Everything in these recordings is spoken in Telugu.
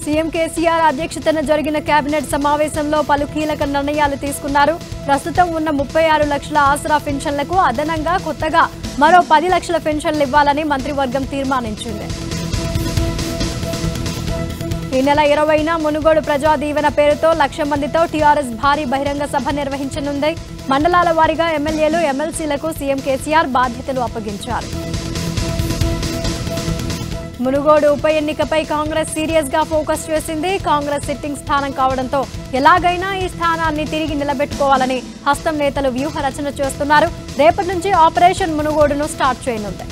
సీఎం కేసీఆర్ అధ్యక్షతన జరిగిన కేబినెట్ సమావేశంలో పలు కీలక నిర్ణయాలు తీసుకున్నారు. ప్రస్తుతం ఉన్న 36 లక్షల ఆసరా పెన్షన్లకు అదనంగా కొత్తగా మరో 10 లక్షల పెన్షన్లు ఇవ్వాలని మంత్రివర్గం తీర్మానించింది. ఈ నెల 20న మునుగోడు ప్రజా దీవెన పేరుతో 1,00,000 మందితో టీఆర్ఎస్ భారీ బహిరంగ సభ నిర్వహించనుంది. మండలాల వారీగా ఎమ్మెల్యేలు, ఎమ్మెల్సీలకు సీఎం కేసీఆర్ బాధ్యతలు అప్పగించారు. మునుగోడు ఉప ఎన్నికపై కాంగ్రెస్ సీరియస్ గా ఫోకస్ చేసింది. కాంగ్రెస్ సిట్టింగ్ స్థానం కావడంతో ఎలాగైనా ఈ స్థానాన్ని తిరిగి నిలబెట్టుకోవాలని హస్తం నేతలు వ్యూహ రచన చేస్తున్నారు. రేపటి నుంచి ఆపరేషన్ మునుగోడును స్టార్ట్ చేయనుంది.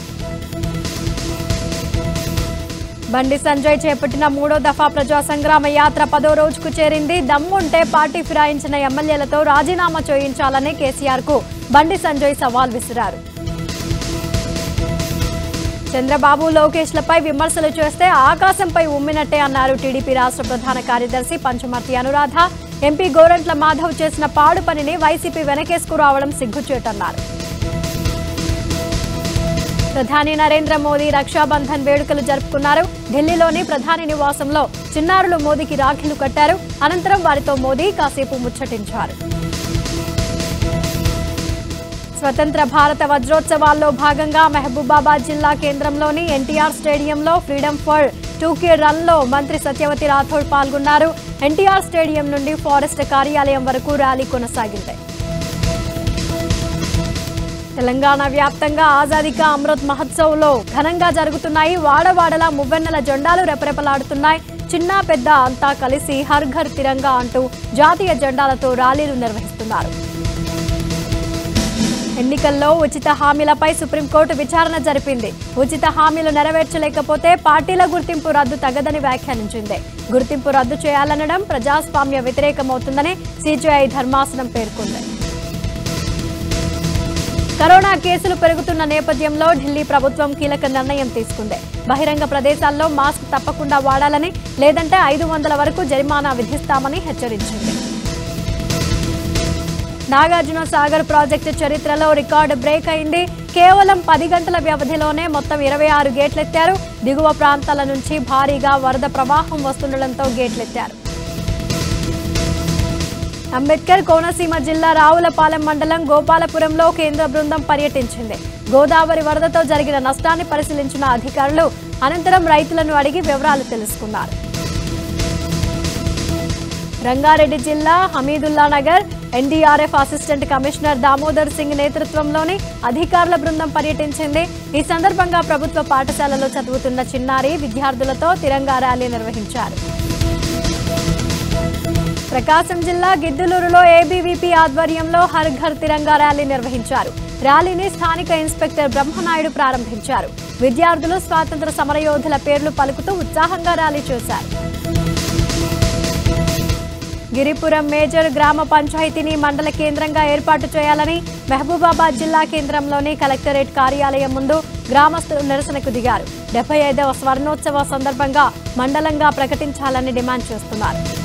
బండి సంజయ్ చేపట్టిన 3వ దఫా ప్రజా సంగ్రామ యాత్ర 10వ రోజుకు చేరింది. దమ్ముంటే పార్టీ ఫిరాయించిన ఎమ్మెల్యేలతో రాజీనామా చేయించాలని కేసీఆర్ కు బండి సంజయ్ సవాల్ విసిరారు. చంద్రబాబు, లోకేష్లపై విమర్శలు చేస్తే ఆకాశంపై ఉమ్మినట్టే అన్నారు టీడీపీ రాష్ట్ర ప్రధాన కార్యదర్శి పంచమర్తి అనురాధ. ఎంపీ గోరంట్ల మాధవ్ చేసిన పాడు పనిని వైసీపీ వెనకేసుకురావడం సిగ్గుచేటన్నారు. ప్రధాని నరేంద్ర మోదీ రక్షాబంధన్ వేడుకలు జరుపుకున్నారు. ఢిల్లీలోని ప్రధాని నివాసంలో చిన్నారులు మోదీకి రాఖీలు కట్టారు. అనంతరం వారితో మోదీ కాసేపు ముచ్చటించారు. స్వతంత్ర భారత వజ్రోత్సవాల్లో భాగంగా మహబూబాబాద్ జిల్లా కేంద్రంలోని ఎన్టీఆర్ స్టేడియంలో ఫ్రీడమ్ ఫర్ 2K రన్లో మంత్రి సత్యవతి రాథోడ్ పాల్గొన్నారు. ఎన్టీఆర్ స్టేడియం నుండి ఫారెస్ట్ కార్యాలయం వరకు ర్యాలీ కొనసాగింది. తెలంగాణ వ్యాప్తంగా ఆజాదీ కా అమృత్ మహోత్సవ్లో ఘనంగా జరుగుతున్నాయి. వాడవాడలా మువ్వెన్నెల జెండాలు రెపరెపలాడుతున్నాయి. చిన్న పెద్ద అంతా కలిసి హర్ ఘర్ తిరంగా అంటూ జాతీయ జెండాలతో ర్యాలీలు నిర్వహిస్తున్నారు. ఎన్నికల్లో ఉచిత హామీలపై సుప్రీంకోర్టు విచారణ జరిపింది. ఉచిత హామీలు నెరవేర్చలేకపోతే పార్టీల గుర్తింపు రద్దు తగదని వ్యాఖ్యానించింది. గుర్తింపు రద్దు చేయాలనడం ప్రజాస్వామ్య వ్యతిరేకమవుతుందని సిజేఐ ధర్మాసనం పేర్కొంది. కరోనా కేసులు పెరుగుతున్న నేపథ్యంలో ఢిల్లీ ప్రభుత్వం కీలక నిర్ణయం తీసుకుంది. బహిరంగ ప్రదేశాల్లో మాస్క్ తప్పకుండా వాడాలని, లేదంటే 500 వరకు జరిమానా విధిస్తామని హెచ్చరించింది. నాగార్జున సాగర్ ప్రాజెక్టు చరిత్రలో రికార్డు బ్రేక్ అయింది. కేవలం 10 గంటల వ్యవధిలోనే మొత్తం 26 గేట్లెత్తారు. దిగువ ప్రాంతాల నుంచి భారీగా వరద ప్రవాహం వస్తుండటంతో గేట్లెత్తారు. అంబేద్కర్ కోనసీమ జిల్లా రావులపాలెం మండలం గోపాలపురంలో కేంద్ర బృందం పర్యటించింది. గోదావరి వరదతో జరిగిన నష్టాన్ని పరిశీలించిన అధికారులు అనంతరం రైతులను అడిగి వివరాలు తెలుసుకున్నారు. రంగారెడ్డి జిల్లా Hamidullah Nagar NDRF assistant commissioner Damodar Singh నేతృత్వంలోని అధికారుల బృందం పర్యటించింది. ఈ సందర్భంగా ప్రభుత్వ పాఠశాలలో చదువుతున్న చిన్నారి విద్యార్థులతో తిరంగా ర్యాలీ నిర్వహించారు. ప్రకాశం జిల్లా గిద్దలూరులో ఏబీవీపీ ఆధ్వర్యంలో హర్ ఘర్ తిరంగా ర్యాలీ నిర్వహించారు. ర్యాలీని స్థానిక ఇన్స్పెక్టర్ బ్రహ్మనాయుడు ప్రారంభించారు. విద్యార్థులు స్వాతంత్ర సమరయోధుల పేర్లు పలుకుతూ ఉత్సాహంగా ర్యాలీ చేశారు. గిరిపురం మేజర్ గ్రామ పంచాయతీని మండల కేంద్రంగా ఏర్పాటు చేయాలని మహబూబాబాద్ జిల్లా కేంద్రంలోని కలెక్టరేట్ కార్యాలయం ముందు గ్రామస్తులు నిరసనకు దిగారు. 75వ స్వర్ణోత్సవ సందర్భంగా మండలంగా ప్రకటించాలని డిమాండ్ చేస్తున్నారు.